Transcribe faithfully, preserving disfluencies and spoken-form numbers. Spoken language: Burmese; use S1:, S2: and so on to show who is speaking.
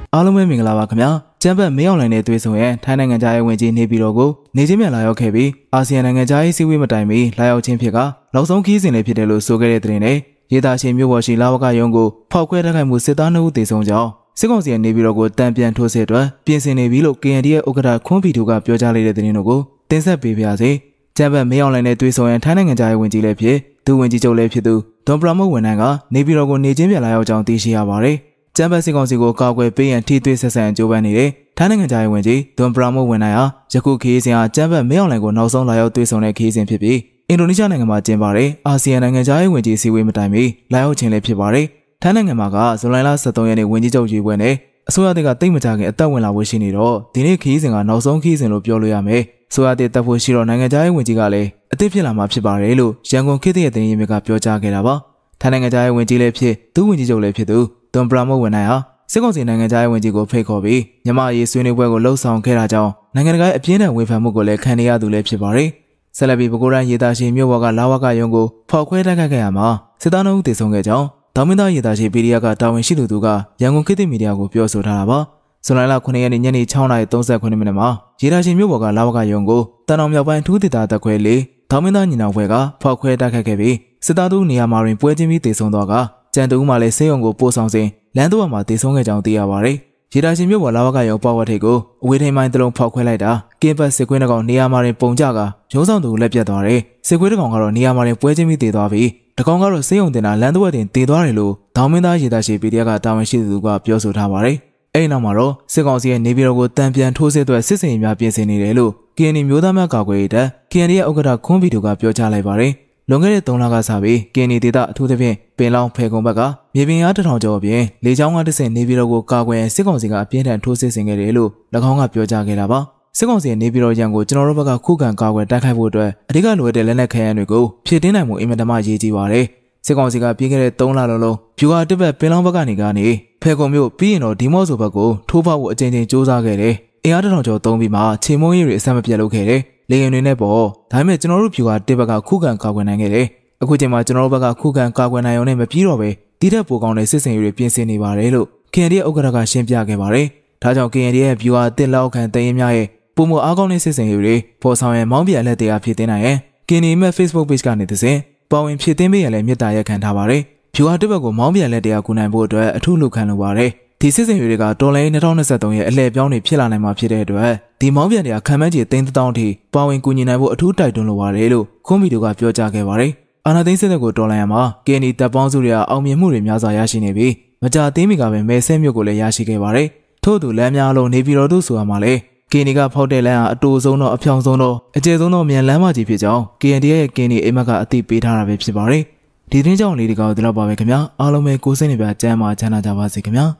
S1: အားလုံးပဲမင်္ဂလာပါခင်ဗျာကျမ်းပတ်မင်းအောင်လှိုင်နဲ့တွေ့ဆုံရင်ထိုင်းနိုင်ငံသားရဲ့ဝင်ကြီးနေပြည်တော်ကိုနေချင်းမြန်လာရောက်ခဲ့ပြီးအာဆီယံနိုင်ငံသားရေးစည်းဝေးမတိုင်မီလာရောက်ခြင်းဖြစ်ကနောက်ဆုံးခီးစဉ်လေးဖြစ်တယ်လို့ဆိုခဲ့တဲ့သတင်းနဲ့ရေတာရှင်မြို့ပေါ်ရှိလာဝကရုံးကိုဖောက်ခွဲတိုက်ခိုက်မှုစစ်သားနှုတ်တေဆုံးကြောင်းစစ်ကောင်စီရဲ့နေပြည်တော်ကိုတံပြန်ထိုးစစ်အတွက်ပြင်ဆင်နေပြီလို့ K N D ရဲ့ဥက္ကဋ္ဌခွန်းဖီတူကပြောကြားလိုက်တဲ့သတင်းတို့ကိုတင်ဆက်ပေးပါရစေကျမ်းပတ်မင်းအောင်လှိုင်နဲ့တွေ့ဆုံရင်ထိုင်းနိုင်ငံသားရဲ့ဝင်ကြီးလည်းဖြစ်သူဝင်ကြီးချုပ်လည်းဖြစ်သူဒေါ်ပရာမုတ်ဝန်ထမ်းကနေပြည်တော်ကိုနေချင်းပြန်လာရောက်ကြောင်းသိရှိရပါတယ်ကျမ်းပတ်စစ်ကောင်စီကိုကာကွယ်ပေးရန်ထိသွေးဆက်ဆံကြိုးပမ်းနေတဲ့ထိုင်းနိုင်ငံသားရဲ့ဝင်ကြီးဒေါ်ပရာမုတ်ဝန်ထမ်းဟာယခုခီးစဉ်ဟာကျမ်းပတ်မင်းအောင်လှိုင်ကိုနောက်ဆုံးလာရောက်တွေ့ဆုံတဲ့ခီးစဉ်ဖြစ်ပြီးအင်ဒိုနီးရှားနိုင်ငံမှာကျင်းပတဲ့အာဆီယံနိုင်ငံသားရဲ့ဝင်ကြီးစည်းဝေးမတိုင်မီလာရောက်ခြင်းလည်းဖြစ်ပါတယ်ထိုင်းနိုင်ငံမှာကဇူလိုင်လဆယ်သုံးရက်နေ့ဝင်ကြီးချုပ်ရွေးပွဲနဲ့အစိုးရတပ်ကတိတ်မကြခင်အသက်ဝင်လာဖို့ရှိနေတော့ဒီနေ့ခီးစဉ်ကနောက်ဆုံးခီးစဉ်လို့ပြောလို့ရမယ်ဆိုရတဲ့တပ်ဖို့ရှိတော့နိုင်ငံသားရဲ့ဝင်ကြီးကလည်းအသစ်ဖြစ်လာမှာဖြစ်ပါတယ်လို့ရန်ကုန်ခေတ်ရဲ့တင်ရင်မြကပြောကြားခဲ့တာပါထိုင်းနိုင်ငံသားရဲ့ဝင်ကြီးလည်းဖြစ်သူဝင်ကြီးချုပ်လည်းဖြစ်သူတွန်ပရာမုတ်ဝန်ထမ်းဟာစစ်ကောင်စီနိုင်ငံသားရဲ့ဝင်ကြီးကိုဖိတ်ခေါ်ပြီးမြန်မာရေးဆွေးနွေးပွဲကိုလှုပ်ဆောင်ခဲ့တာကြောင့်နိုင်ငံတကာအပြင်းထန်ဝေဖန်မှုကိုလည်းခံနေရသူလည်းဖြစ်ပါတယ်ဆက်လက်ပြီးပဲခူးတိုင်းရေတာရှင်မြို့ပေါ်ကလာဝကရုံးကိုဖောက်ခွဲတိုက်ခိုက်ခဲ့ရမှာစစ်သားနှုတ်တေဆုံးခဲ့ကြောင်းတောင်မင်းသားရေတာရှင်ပီဒီအက်ကတာဝန်ရှိသူတို့ကရန်ကုန်ခေတ်မီဒီယာကိုပြောဆိုထားတာပါဇူလိုင်လခုနှစ်ရက်နေ့ညနေ၆နာရီ၃၉မိနစ်မှာရေတာရှင်မြို့ပေါ်ကလာဝကရုံးကိုတန်အောင်မြောက်ပိုင်းထူးဒေသတပ်ခွဲလေးတောင်မင်းသားညီနောင်ဘွဲကဖောက်ခွဲတိုက်ခိုက်ခဲ့ပြီးစစ်သားတို့နေရာမှာတွင်ပွဲချင်းပြီးတေဆုံးသွားကကြံတူးမှလည်းစေယုံကိုပို့ဆောင်စဉ်လမ်းတော်မှာတေဆုံးခဲ့ကြောင်းသိရပါတယ်။ရေတာရှင်မြို့ပေါ်လာဝကရုံးပေါ်ဝတ်ထိပ်ကိုအဝေးထိန်ပိုင်းတလုံးဖောက်ခွဲလိုက်တာကင်းပတ်စစ်ခွေးတစ်ကောင်နေရာမှာတွင်ပုံကြကရုံးဆောင်သူလက်ပြတ်သွားတယ်။စစ်ခွေးတစ်ကောင်ကတော့နေရာမှာတွင်ပွဲချင်းပြီးတေသွားပြီးတကောင်ကတော့စေယုံတင်တာလမ်းတော်တင်တေသွားတယ်လို့ဒေါင်းမင်းသားရေတာရှင်ပီဒီအက်ကတာဝန်ရှိသူကပြောဆိုထားပါတယ်။အဲဒီနောက်မှာတော့စစ်ကောင်စီရဲ့နေပြည်တော်ကိုတံပြန်ထိုးစစ်အတွက်စစ်စင်ရေးများပြင်ဆင်နေတယ်လို့ K N D မျိုးသားများကာကွယ်ရေးတပ် K N D ရဲ့ဥက္ကဋ္ဌခွန်းဗီတိုကပြောကြားလိုက်ပါတယ်။လွန်ခဲ့တဲ့သုံးလကစပြီး K N D ဒေသအထူးသဖြင့်ပင်လောင်းဖဲကုံဘက်ကမြေပြင်အားတစ်ထောင်ကျော်အပြင်လေကြောင်းကတဆင့်နေပြည်တော်ကိုကာကွယ်စစ်ကောင်စီကအပြင်းထန်ထိုးစစ်ဆင်ခဲ့တယ်လို့၎င်းကပြောကြားခဲ့တာပါစစ်ကောင်စီရဲ့နေပြည်တော်ရန်ကိုကျွန်တော်တို့ဘက်ကခုခံကာကွယ်တိုက်ခိုက်ဖို့အတွက်အဓိကလိုအပ်တဲ့လက်နက်ခဲယမ်းတွေကိုဖြည့်တင်းနိုင်မှုအင်မတန်မှအရေးကြီးပါတယ်စစ်ကောင်စီကပြီးခဲ့တဲ့သုံးလလုံးလုံးဖြူဟာတစ်ပတ်ပင်လောင်းဘက်ကနေကနေဖဲကုံမြို့ပြီးရင်တော့ဒီမော့ဆိုဘက်ကိုထိုးဖောက်ဖို့အကြိမ်ကြိမ်စ조사ခဲ့တယ်အင်အားတစ်ထောင်ကျော်သုံးပြီးမှခြေမုံရည်တွေအဆက်မပြတ်လုပ်ခဲ့တယ်လေရင်တွေနဲ့ပေါ့ဒါပေမဲ့ကျွန်တော်တို့ဖြူဟာတစ်ဘက်ကခုခံကာကွယ်နိုင်ခဲ့တယ်အခုချိန်မှာကျွန်တော်တို့ဘက်ကခုခံကာကွယ်နိုင်အောင်နဲ့မပြီးတော့ပဲတိတက်ပိုကောင်းတဲ့စစ်စင်ရေးတွေပြင်ဆင်နေပါတယ်လို့ K N D ရဲ့ဥက္ကဋ္ဌကရှင်းပြခဲ့ပါတယ်။ဒါကြောင့် K N D ရဲ့ viewer အသစ်လောက်ခံတရင်များရဲ့ပုံမအားကောင်းတဲ့စစ်စင်ရေးတွေပေါ်ဆောင်ရန်မောင်းပြအလက်တရားဖြစ်တင်နိုင်ရင် K N D ရဲ့ Facebook page ကနေသစဉ်ပါဝင်ဖြစ်တင်ပေးရလဲမြစ်တာရက်ခံထားပါတယ်။ viewer တစ်ဘက်ကိုမောင်းပြလက်တရားကူနိုင်ဖို့အတွက်အထူးလုပ်ခံလိုပါတယ်။ဒီစစ်စင်ရေးတွေကတော်လိုင်း၂၀၂၃ရဲ့အလှည့်ပြောင်းတွေဖြစ်လာနိုင်မှာဖြစ်တဲ့အတွက်ဒီမောင်းပြတရားခံမှန်းချေသိန်းတစ်တောင်းထိပါဝင်ကူညီနိုင်ဖို့အထူးတိုက်တွန်းလိုပါတယ်လို့ခွန်ဗီတိုကပြောကြားခဲ့ပါတယ်။အာဏာသိမ်းစစ်တပ်ကိုတော်လှန်ရမှာ K N D တပ်ပေါင်းစုတွေကအောင်မြင်မှုတွေများစွာရရှိနေပြီးမကြာသေးမီကပဲမဲဆဲမြို့ကိုလည်းရရှိခဲ့ပါတယ်။ထို့သူလမ်းများလုံးနေပြည်တော်တို့ဆိုရမှာလေ K N D ကဖောက်တဲ့လမ်းဟာအတူဆုံးတော့အဖြောင်ဆုံးတော့အကျယ်ဆုံးတော့မြန်လမ်းမကြီးဖြစ်ကြောင်း K N D ရဲ့ K N D အိမ်မက်ကအသိပေးထားတာပဲဖြစ်ပါတယ်။ဒီသတင်းကြောင့်လေးဒီကောင်ဒီလောက်ပါပဲခင်ဗျာအားလုံးပဲကိုယ်စိတ်နှပြကျမ်းမာချမ်းသာကြပါစေခင်ဗျာ